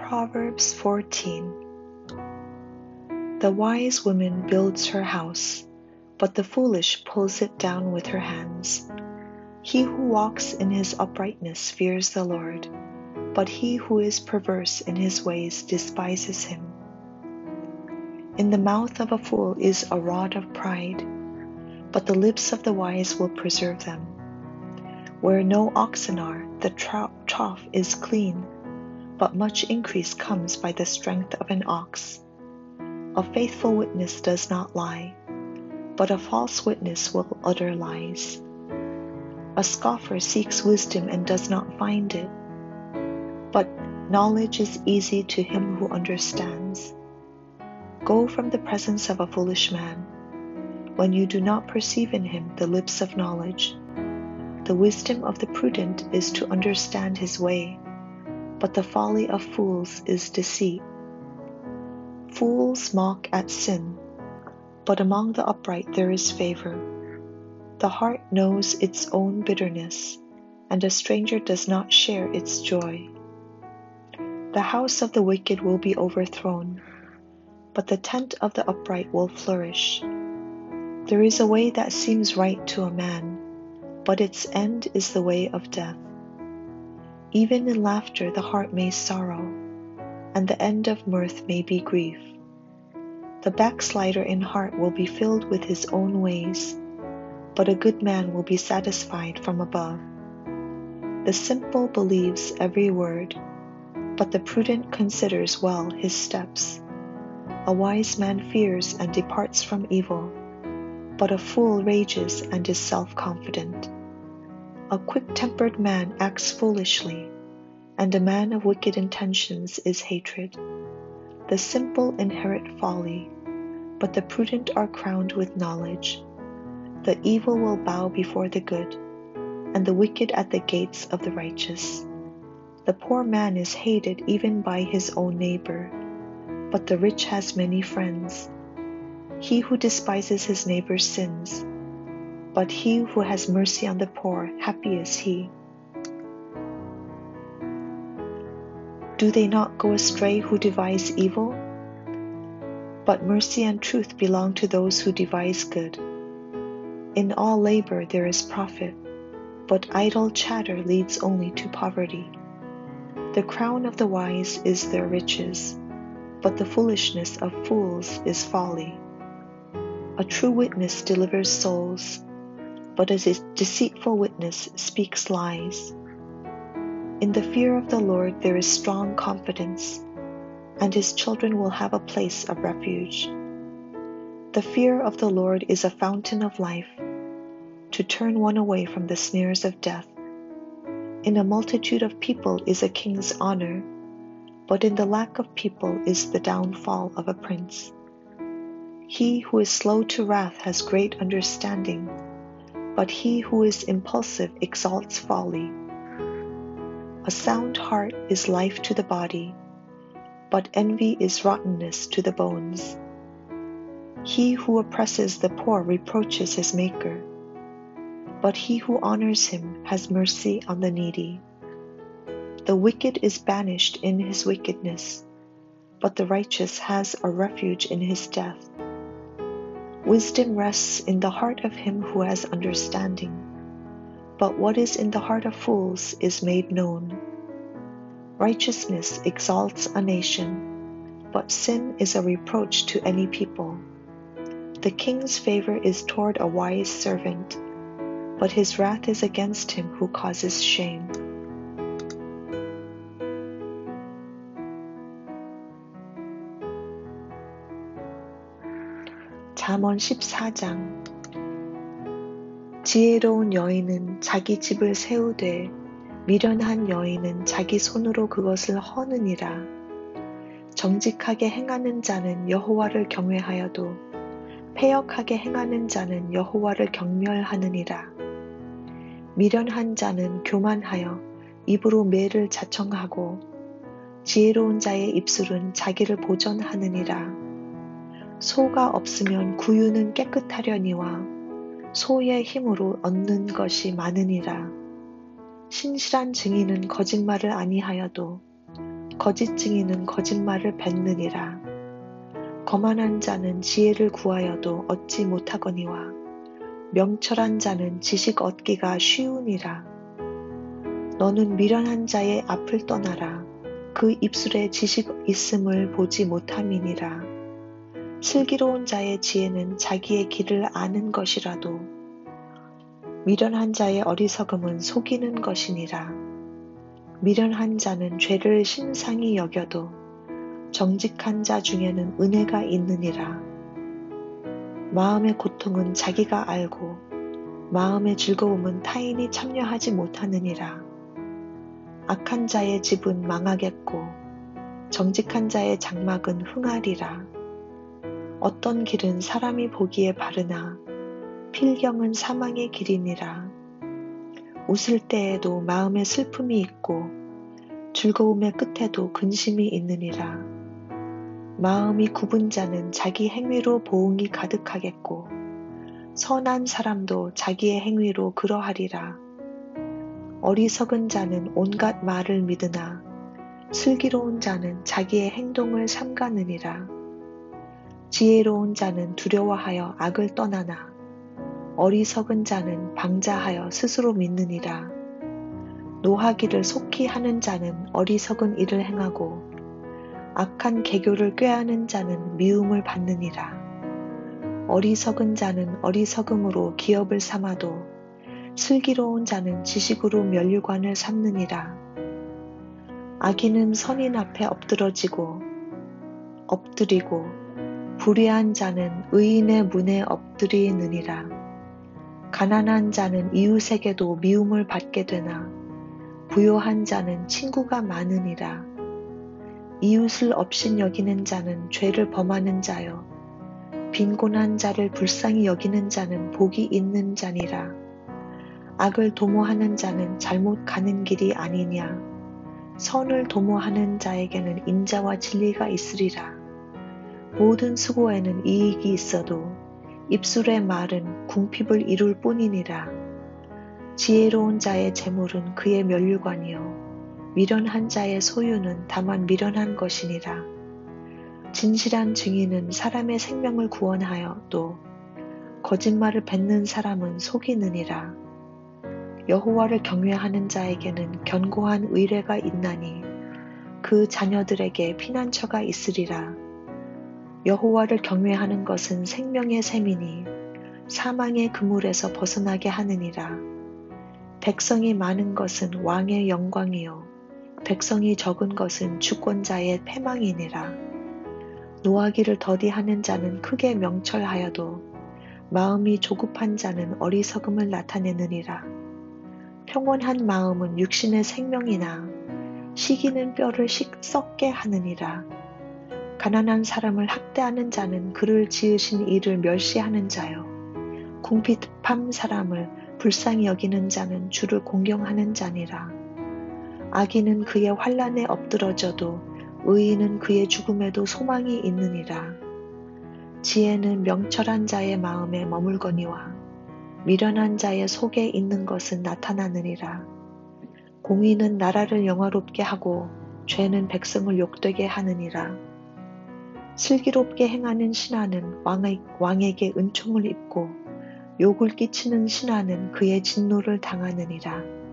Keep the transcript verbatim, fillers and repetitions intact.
Proverbs fourteen. The wise woman builds her house, but the foolish pulls it down with her hands. He who walks in his uprightness fears the Lord, but he who is perverse in his ways despises him. In the mouth of a fool is a rod of pride, but the lips of the wise will preserve them. Where no oxen are, the trough is clean, but much increase comes by the strength of an ox. A faithful witness does not lie, but a false witness will utter lies. A scoffer seeks wisdom and does not find it, but knowledge is easy to him who understands. Go from the presence of a foolish man, when you do not perceive in him the lips of knowledge. The wisdom of the prudent is to understand his way, but the folly of fools is deceit. Fools mock at sin, but among the upright there is favor. The heart knows its own bitterness, and a stranger does not share its joy. The house of the wicked will be overthrown, but the tent of the upright will flourish. There is a way that seems right to a man, but its end is the way of death. Even in laughter the heart may sorrow, and the end of mirth may be grief. The backslider in heart will be filled with his own ways, but a good man will be satisfied from above. The simple believes every word, but the prudent considers well his steps. A wise man fears and departs from evil, but a fool rages and is self-confident. A quick-tempered man acts foolishly, and a man of wicked intentions is hatred. The simple inherit folly, but the prudent are crowned with knowledge. The evil will bow before the good, and the wicked at the gates of the righteous. The poor man is hated even by his own neighbor, but the rich has many friends. He who despises his neighbor sins, but he who has mercy on the poor, happy is he. Do they not go astray who devise evil? But mercy and truth belong to those who devise good. In all labor there is profit, but idle chatter leads only to poverty. The crown of the wise is their riches, but the foolishness of fools is folly. A true witness delivers souls, but a deceitful witness speaks lies. In the fear of the Lord there is strong confidence, and his children will have a place of refuge. The fear of the Lord is a fountain of life, to turn one away from the snares of death. In a multitude of people is a king's honor, but in the lack of people is the downfall of a prince. He who is slow to wrath has great understanding, but he who is impulsive exalts folly. A sound heart is life to the body, but envy is rottenness to the bones. He who oppresses the poor reproaches his maker, but he who honors him has mercy on the needy. The wicked is banished in his wickedness, but the righteous has a refuge in his death. Wisdom rests in the heart of him who has understanding, but what is in the heart of fools is made known. Righteousness exalts a nation, but sin is a reproach to any people. The king's favor is toward a wise servant, but his wrath is against him who causes shame. 잠언 십사 장. 지혜로운 여인은 자기 집을 세우되 미련한 여인은 자기 손으로 그것을 허느니라. 정직하게 행하는 자는 여호와를 경외하여도 패역하게 행하는 자는 여호와를 경멸하느니라. 미련한 자는 교만하여 입으로 매를 자청하고 지혜로운 자의 입술은 자기를 보전하느니라. 소가 없으면 구유는 깨끗하려니와 소의 힘으로 얻는 것이 많으니라. 신실한 증인은 거짓말을 아니하여도 거짓 증인은 거짓말을 뱉느니라. 거만한 자는 지혜를 구하여도 얻지 못하거니와 명철한 자는 지식 얻기가 쉬우니라. 너는 미련한 자의 앞을 떠나라. 그 입술에 지식 있음을 보지 못함이니라. 슬기로운 자의 지혜는 자기의 길을 아는 것이라도 미련한 자의 어리석음은 속이는 것이니라. 미련한 자는 죄를 심상히 여겨도 정직한 자 중에는 은혜가 있느니라. 마음의 고통은 자기가 알고 마음의 즐거움은 타인이 참여하지 못하느니라. 악한 자의 집은 망하겠고 정직한 자의 장막은 흥하리라. 어떤 길은 사람이 보기에 바르나 필경은 사망의 길이니라. 웃을 때에도 마음에 슬픔이 있고 즐거움의 끝에도 근심이 있느니라. 마음이 굽은 자는 자기 행위로 보응이 가득하겠고 선한 사람도 자기의 행위로 그러하리라. 어리석은 자는 온갖 말을 믿으나 슬기로운 자는 자기의 행동을 삼가느니라. 지혜로운 자는 두려워하여 악을 떠나나 어리석은 자는 방자하여 스스로 믿느니라. 노하기를 속히 하는 자는 어리석은 일을 행하고 악한 계교를 꾀하는 자는 미움을 받느니라. 어리석은 자는 어리석음으로 기업을 삼아도 슬기로운 자는 지식으로 면류관을 삼느니라. 악인은 선인 앞에 엎드러지고 엎드리고 불의한 자는 의인의 문에 엎드리느니라. 가난한 자는 이웃에게도 미움을 받게 되나 부요한 자는 친구가 많으니라. 이웃을 업신 여기는 자는 죄를 범하는 자요 빈곤한 자를 불쌍히 여기는 자는 복이 있는 자니라. 악을 도모하는 자는 잘못 가는 길이 아니냐. 선을 도모하는 자에게는 인자와 진리가 있으리라. 모든 수고에는 이익이 있어도 입술의 말은 궁핍을 이룰 뿐이니라. 지혜로운 자의 재물은 그의 면류관이요 미련한 자의 소유는 다만 미련한 것이니라. 진실한 증인은 사람의 생명을 구원하여도 거짓말을 뱉는 사람은 속이느니라. 여호와를 경외하는 자에게는 견고한 의뢰가 있나니 그 자녀들에게 피난처가 있으리라. 여호와를 경외하는 것은 생명의 셈이니 사망의 그물에서 벗어나게 하느니라. 백성이 많은 것은 왕의 영광이요 백성이 적은 것은 주권자의 패망이니라. 노하기를 더디하는 자는 크게 명철하여도 마음이 조급한 자는 어리석음을 나타내느니라. 평온한 마음은 육신의 생명이나 시기는 뼈를 식 썩게 하느니라. 가난한 사람을 학대하는 자는 그를 지으신 이를 멸시하는 자요 궁핍한 사람을 불쌍히 여기는 자는 주를 공경하는 자니라. 악인은 그의 환난에 엎드러져도 의인은 그의 죽음에도 소망이 있느니라. 지혜는 명철한 자의 마음에 머물거니와 미련한 자의 속에 있는 것은 나타나느니라. 공의는 나라를 영화롭게 하고 죄는 백성을 욕되게 하느니라. 슬기롭게 행하는 신하는 왕에게 은총을 입고 욕을 끼치는 신하는 그의 진노를 당하느니라.